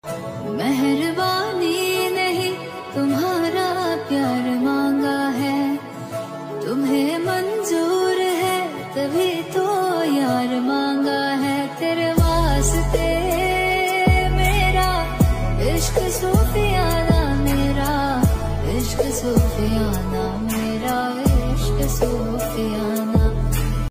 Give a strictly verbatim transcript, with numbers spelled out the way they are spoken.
मेहरबानी नहीं तुम्हारा प्यार मांगा है, तुम्हें मंजूर है तभी तो यार मांगा है। तेरे वास्ते